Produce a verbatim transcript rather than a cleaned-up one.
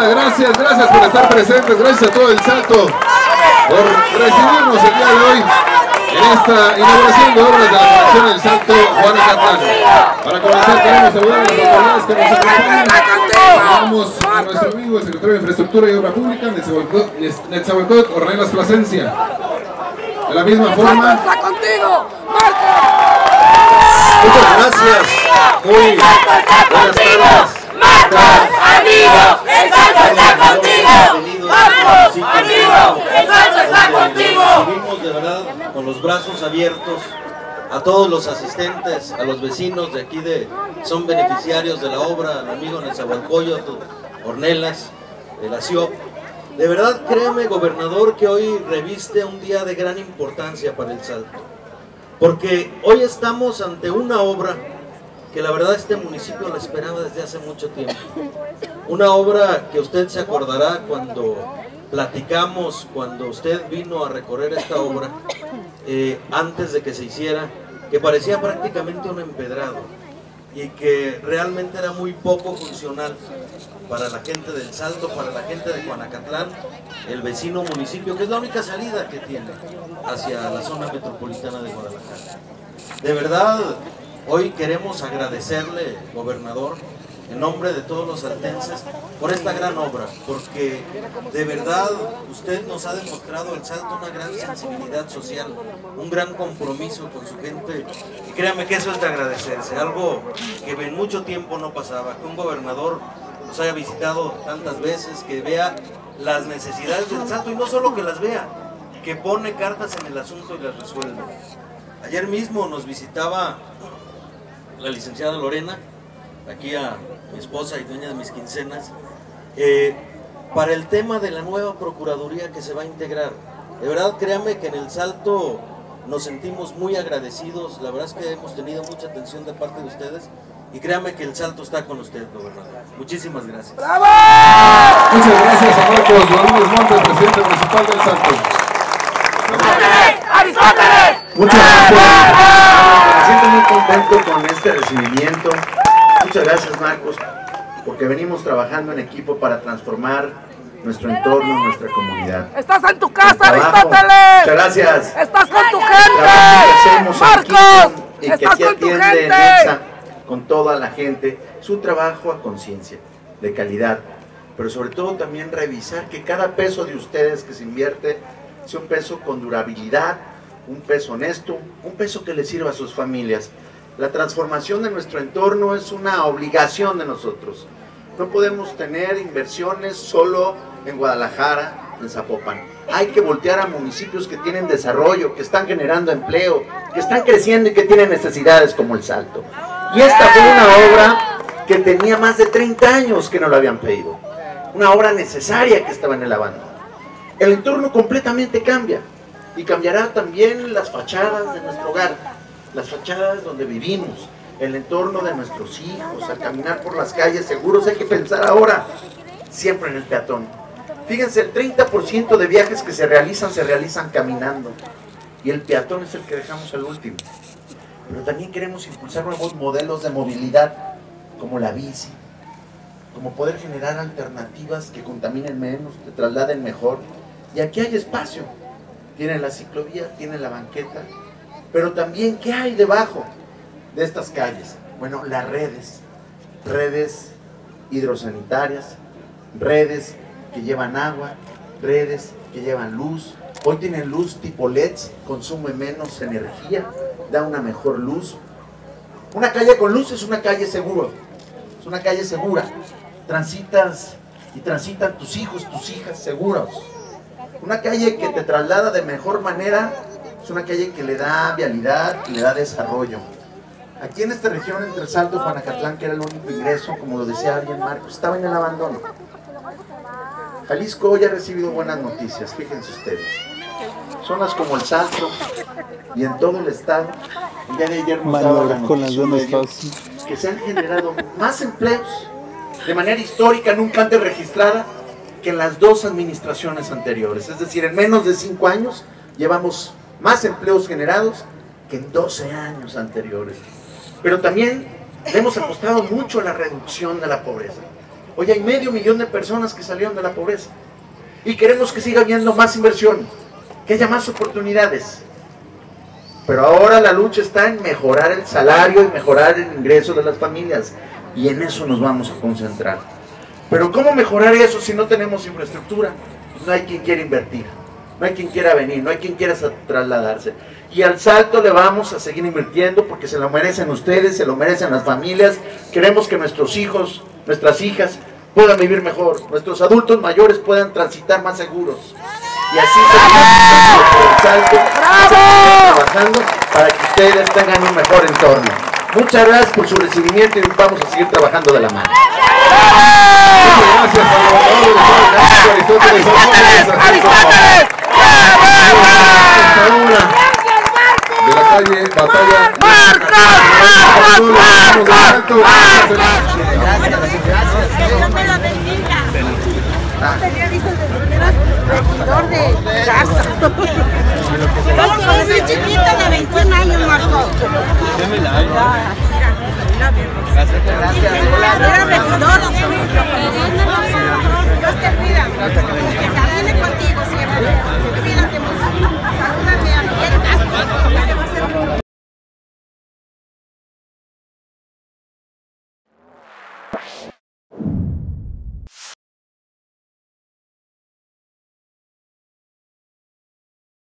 Muchas gracias, gracias por estar presentes, gracias a todo el Salto por recibirnos el día de hoy en esta inauguración de obras de la conexión del Salto Juanacatlán. Para comenzar queremos saludar a las autoridades que nos acompañan. Saludamos a nuestro amigo el secretario de Infraestructura y Obra Pública, Netzahualcóyotl Ornelas Plasencia. De la misma forma, muchas gracias, muy buenas tardes. ¡Marcos, amigo! ¡El Salto está contigo! ¡Marcos, amigo! ¡El Salto está contigo! Seguimos de verdad con los brazos abiertos a todos los asistentes, a los vecinos de aquí de son beneficiarios de la obra, al amigo Netzahualcóyotl Ornelas, de la C I O P. De verdad, créame, gobernador, que hoy reviste un día de gran importancia para el Salto, porque hoy estamos ante una obra que la verdad este municipio la esperaba desde hace mucho tiempo. Una obra que usted se acordará cuando platicamos, cuando usted vino a recorrer esta obra, eh, antes de que se hiciera, que parecía prácticamente un empedrado y que realmente era muy poco funcional para la gente del Salto, para la gente de Juanacatlán, el vecino municipio, que es la única salida que tiene hacia la zona metropolitana de Guadalajara. De verdad, hoy queremos agradecerle, gobernador, en nombre de todos los saltenses, por esta gran obra, porque de verdad usted nos ha demostrado al Salto una gran sensibilidad social, un gran compromiso con su gente, y créame que eso es de agradecerse, algo que en mucho tiempo no pasaba, que un gobernador nos haya visitado tantas veces, que vea las necesidades del Salto, y no solo que las vea, que pone cartas en el asunto y las resuelve. Ayer mismo nos visitaba la licenciada Lorena, aquí a mi esposa y dueña de mis quincenas, eh, para el tema de la nueva procuraduría que se va a integrar. De verdad, créame que en el Salto nos sentimos muy agradecidos, la verdad es que hemos tenido mucha atención de parte de ustedes, y créame que el Salto está con usted, gobernador. Muchísimas gracias. ¡Bravo! muchas gracias a Marcos Rodríguez Montes, presidente municipal del Salto. ¡Aristóteles! Muchas gracias. Me siento muy contento con este recibimiento. Muchas gracias, Marcos, porque venimos trabajando en equipo para transformar nuestro entorno, nuestra comunidad. ¡Estás en tu casa, Trabajo. Aristóteles! Muchas gracias. ¡Estás con tu Trabajo que gente! hacemos ¡Marcos! aquí y que ¡Estás aquí con tu atiende gente! Netza con toda la gente. Es un trabajo a conciencia, de calidad, pero sobre todo también revisar que cada peso de ustedes que se invierte sea un peso con durabilidad, un peso honesto, un peso que les sirva a sus familias. La transformación de nuestro entorno es una obligación de nosotros. No podemos tener inversiones solo en Guadalajara, en Zapopan. Hay que voltear a municipios que tienen desarrollo, que están generando empleo, que están creciendo y que tienen necesidades como el Salto. Y esta fue una obra que tenía más de treinta años que no la habían pedido. Una obra necesaria que estaba en el abandono. El entorno completamente cambia. Y cambiará también las fachadas de nuestro hogar, las fachadas donde vivimos, el entorno de nuestros hijos. Al caminar por las calles seguros hay que pensar ahora siempre en el peatón. Fíjense, el treinta por ciento de viajes que se realizan, se realizan caminando, y el peatón es el que dejamos al último. Pero también queremos impulsar nuevos modelos de movilidad, como la bici, como poder generar alternativas que contaminen menos, que trasladen mejor. Y aquí hay espacio. Tienen la ciclovía, tienen la banqueta, pero también, ¿qué hay debajo de estas calles? Bueno, las redes, redes hidrosanitarias, redes que llevan agua, redes que llevan luz. Hoy tienen luz tipo L E Ds, consume menos energía, da una mejor luz. Una calle con luz es una calle segura, es una calle segura. Transitas y transitan tus hijos, tus hijas seguros. Una calle que te traslada de mejor manera, es una calle que le da vialidad, que le da desarrollo. Aquí en esta región, entre Salto y Juanacatlán, que era el único ingreso, como lo decía bien Marcos, estaba en el abandono. Jalisco hoy ha recibido buenas noticias, fíjense ustedes. Zonas como el Salto y en todo el estado, el día de ayer nos daba la noticia medio, que se han generado más empleos de manera histórica, nunca antes registrada, que en las dos administraciones anteriores. Es decir, en menos de cinco años llevamos más empleos generados que en doce años anteriores. Pero también le hemos apostado mucho a la reducción de la pobreza. Hoy hay medio millón de personas que salieron de la pobreza. Y queremos que siga habiendo más inversión, que haya más oportunidades. Pero ahora la lucha está en mejorar el salario y mejorar el ingreso de las familias. Y en eso nos vamos a concentrar. Pero ¿cómo mejorar eso si no tenemos infraestructura? No hay quien quiera invertir, no hay quien quiera venir, no hay quien quiera trasladarse. Y al Salto le vamos a seguir invirtiendo porque se lo merecen ustedes, se lo merecen las familias. Queremos que nuestros hijos, nuestras hijas puedan vivir mejor, nuestros adultos mayores puedan transitar más seguros. Y así seguimos el Salto, trabajando para que ustedes tengan un mejor entorno. Muchas gracias por su recibimiento y vamos a seguir trabajando de la mano. Muchas gracias al gobernador del Estado, Aristóteles González. De la calle Batalla. Gracias, gracias.